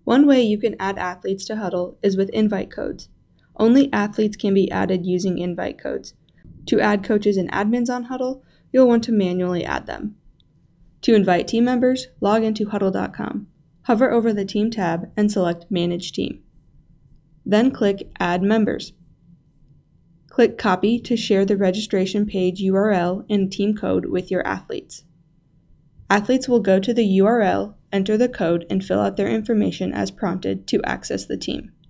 One way you can add athletes to Hudl is with invite codes. Only athletes can be added using invite codes. To add coaches and admins on Hudl, you'll want to manually add them. To invite team members, log into hudl.com. Hover over the Team tab and select Manage Team. Then click Add Members. Click Copy to share the registration page URL and team code with your athletes. Athletes will go to the URL, enter the code, and fill out their information as prompted to access the team.